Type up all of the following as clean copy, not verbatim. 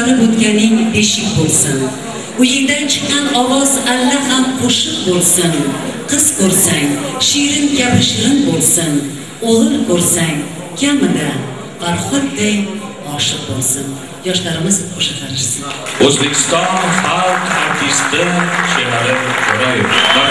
chiqarib o'tganing beshik bo'lsin. Uyingdan chiqqan ovoz alla ham qo'shiq bo'lsin. Qiz ko'rsang, shirin kabi shirin bo'lsin. O'g'il ko'rsang, kamida Farhodday oshiq bo'lsin. Yoshlarimiz qo'shiqlashsin. O'zbekiston xalq artisti Sherali Jo'rayev.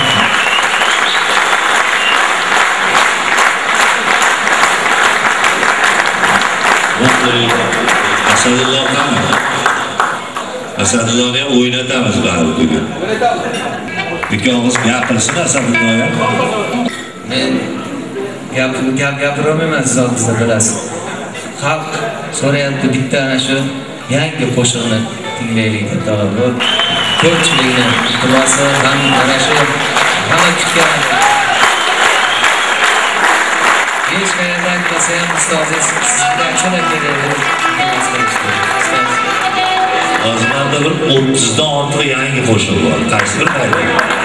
Asadullohni ham o'ynatamiz baribir bugun. Ikkovimiz gapirsin Asadullohga. Men gapiraolmayman, siz bilasiz. Xalq so'rayapti bitta ana shu yangi qo'shiqni tinglaylik deb talablar. Ko'pchilikni iltimosi ham ana shu hamma kutgan. Hech qayerdan kelsa ham ustozingiz sizga chalab beradi. Hozirda bir 30 dan ortiq yangi qo'shiq bor. Qaysi bir qayda?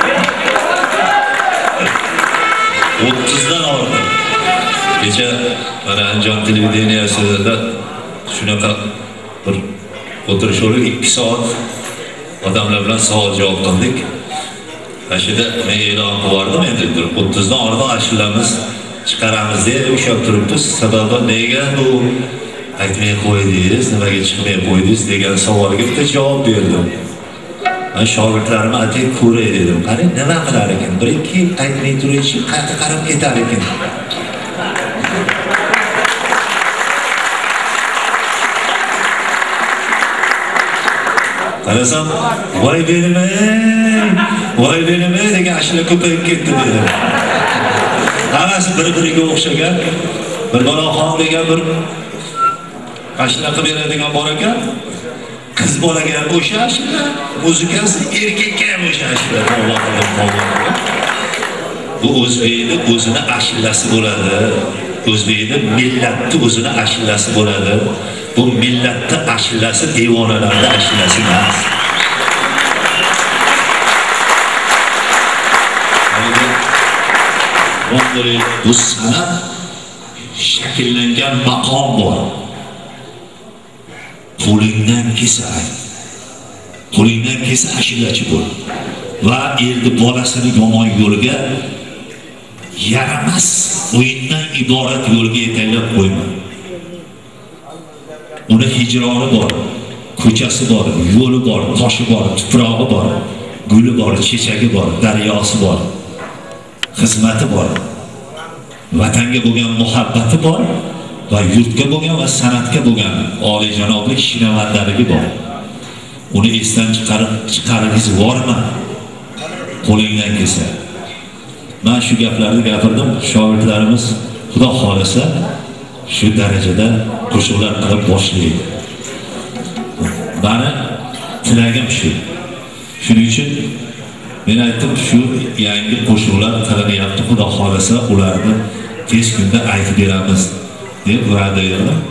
30 dan ortiq. Kecha mana Andijon televideniyasida shunaqa bir o'tirish bo'lib 2 soat odamlar bilan savol-javob qildik. Ashida men e'lon qildim endi 30 dan ortiq ashulamiz chiqaramiz deb ushlab turibmiz. Sababi nega bu aytmay qo'ydingiz, nimaga chiqmay qo'ydingiz degan savolga bitta javob berdim. Men shogirdlarimni aytib ko'ray dedim. Qani nima qilar ekan? 1-2 yil aytmay turuvchi qayerga qarab ketar ekan. Qarasam, voy benim degan ashula ko'payib ketdi dedim. Hammasi bir-biriga o'xshagan. Bir baloxon degan bir ashula qilib beradigan bor ekan. Qiz bolaga ham o'sha ashula, muzikasi erkakka ham o'sha ashula. Bu o'zbekni o'zini ashulasi bo'ladi. O'zbekni millatni o'zini ashulasi bo'ladi. Bu millatni ashulasi devonalarning ashulasi emas. Bu sanat shakllangan maqom bor. Qo'lingdan kelsa ashulachi bo'l. Va endi bolasini yomon yo'lga yaramas o'yindan iborat yo'lga yetaklab qo'yma. Uni hijroni bor, ko'chasi bor, yo'li bor, toshi bor, tuprog'i bor, guli bor, chechagi bor, daryosi bor, xizmati bor, vatanga bo'lgan muhabbati bor va yurtga bo'lgan va san'atga bo'lgan oliyjanoblik shinavandaligi bor. Uni esdan chiqargingiz bormi? Qo'lingdan kelsa. Men shu gaplarni gapirdim, shogirdlarimiz Xudo xolasa shu darajada qo'shiqlar qilib boshlaydi. Meni tilagim shu. Shuning uchun men aytdim, shu yangi qo'shiqlar qilinyapti, Xudo xolasa ularni tez kunda aytib beramiz deb va'da berdim.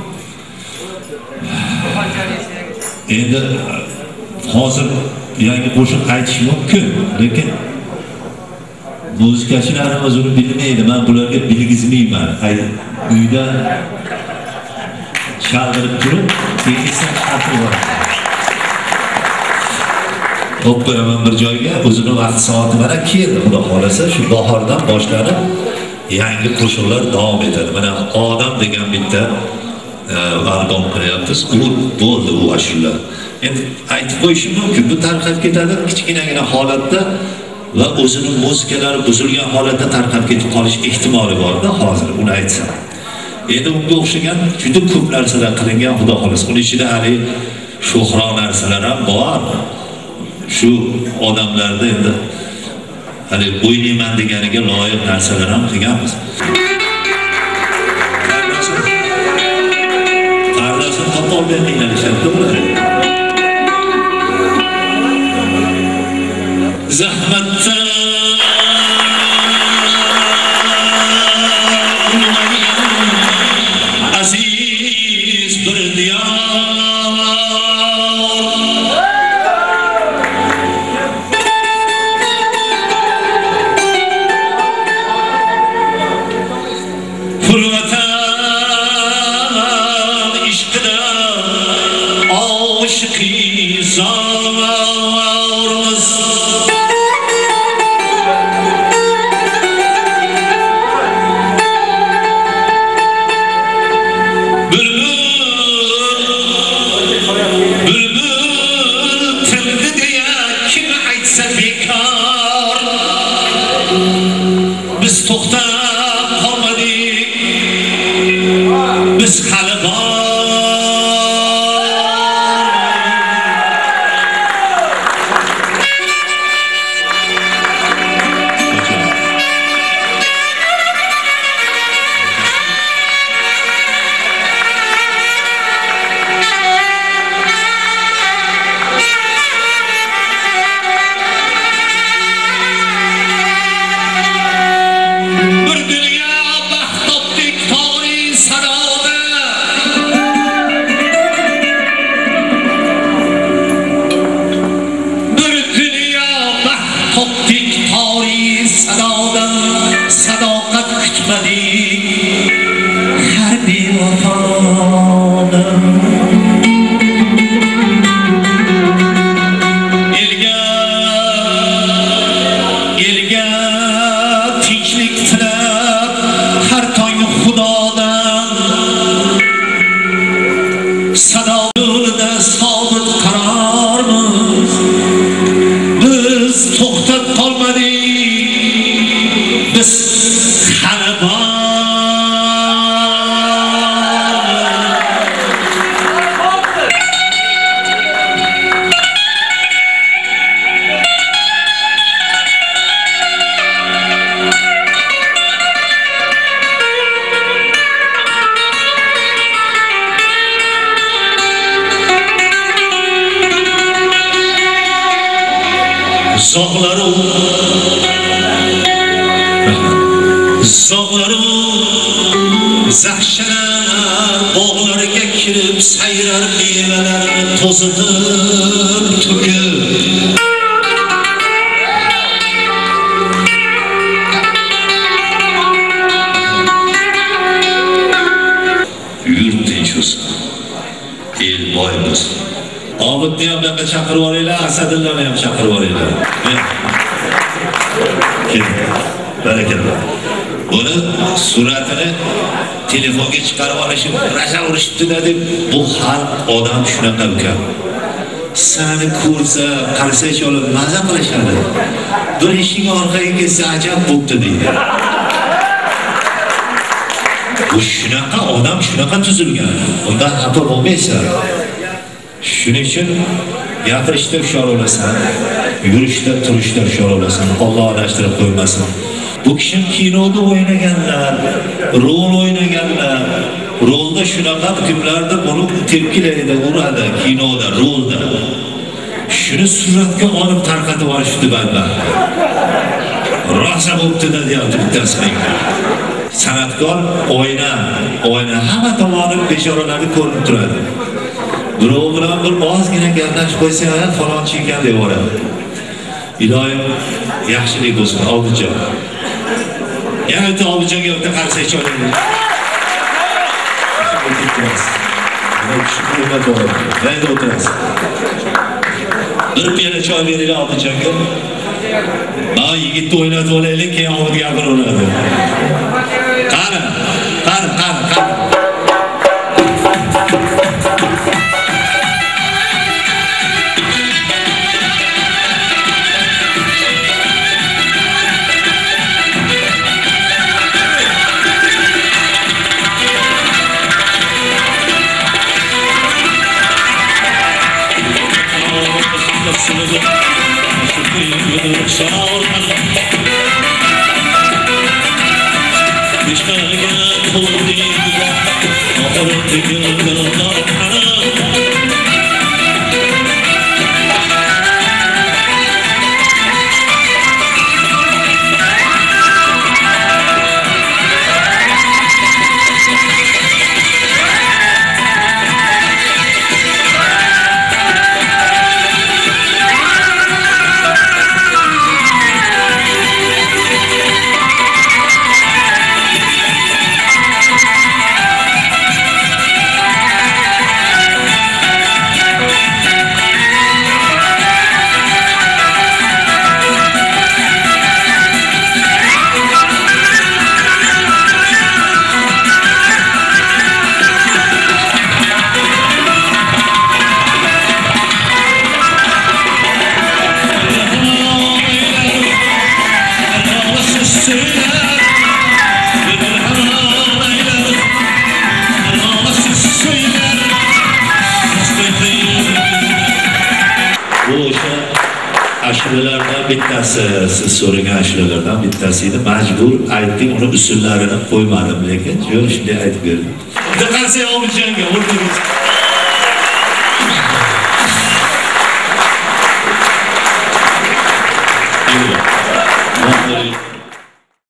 Endi hozir yangi qo'shiq aytish mumkin, lekin muzikachilarimiz uni bilmaydi. Men bularga bilgizmayman. Uyda chaldirib turib, tekisdan xati bor. Qo'yib beraman bir joyga, o'zini vaqt soati bilan keldi. Xudo xolasa shu bahordan boshlanib yangi qo'shiqlar davom etadi. Mana Odam degan bitta albom qilyapmiz. U bo'ldi u ashula. Endi aytib qo'yishim mumkin, bu tarqab ketadi kichkinagina holatda va o'zining musikalari buzilgan holatda tarqab ketib qolish ehtimoli bor-da hozir uni aytsam. Endi unga o'xshagan juda ko'p narsalar qilingan, Xudo xolasa. Uning ichida hali sho'xro narsalar ham bor. Shu odamlarda endi hali o'ynayman deganiga loyiq narsalar ham qilganmiz. Qardasim qo'pol bermanglar shartda bo'ladi. Zahmatda aziz bir diyor Fırvatan işkıda aşıkı zarımız Bülbül tildi diye kim aytsa bekar Biz to'xtab qolmadik Biz hali Zog'laru zahshanar bog'larga kirib sayrar mevalarini to'zitib to'kib yurt tinch bo'lsin, el boy bo'lsin. Obidni ham yoqqa chaqirib olinglar, Asadillani ham chaqirib olinglar. Barakalloh. Buni suratini telefonga chiqarib olishib, raja urishibdi deb, bu xalq odam shunaqa ukan. Sani ko'rsa, qarasachi olib maza qilishadi. Bir ishing orqaga kelsa ajab bo'pti deydi. Bu shunaqa odam shunaqa tuzilgan. Undan xafa bo'lmaysan. Shuning uchun gapirishda hushyor bo'lasan, yurishda, turishda hushyor bo'lasan. Alloh adashtirib qo'ymasin. Bu kishim kinoda o'ynaganlar, rol o'ynaganlar. Rolda shunaqa kimlarda buni tepkilaydi, uradi kinoda, rolda. Shuni suratga olib tarqatib olishdi banda. Rosa bo'pti-da deyapti bittasi. San'atkor o'yna, hamma tomoni bechoralari ko'rinib turadi. Birov bilan bir ozgina gaplashib qo'ysa, falonchi ekan deb o'radi. Iloyim yaxshilik bo'lsin, Obidjon. Yana bitta Obidjonga o'ta qarsak cho'laylik. Qayda o'tirasiz? Bir piyola choy beringlar Obidjonga. Mana yigitni o'ynatib olaylik, keyin Obid gapiraveradi. Qani. ashulalardan bittasi, siz so'ragan ashulalardan bittasi edi. Majbur aytdim, uni usullarini qo'ymadim, lekin yo'q shunday aytib berdim. Diqqatga olishanga o'rtaga. Thank you.